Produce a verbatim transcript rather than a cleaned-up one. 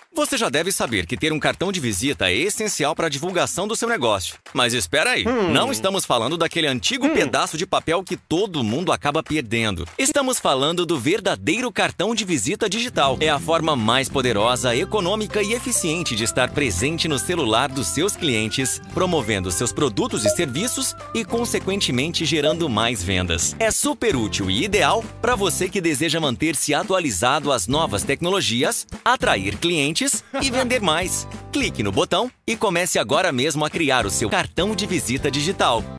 Você já deve saber que ter um cartão de visita é essencial para a divulgação do seu negócio. Mas espera aí, hum. não estamos falando daquele antigo hum. pedaço de papel que todo mundo acaba perdendo. Estamos falando do verdadeiro cartão de visita digital. É a forma mais poderosa, econômica e eficiente de estar presente no celular dos seus clientes, promovendo seus produtos e serviços e, consequentemente, gerando mais vendas. É super útil e ideal para você que deseja manter-se atualizado às novas tecnologias, atrair clientes e vender mais. Clique no botão e comece agora mesmo a criar o seu cartão de visita digital.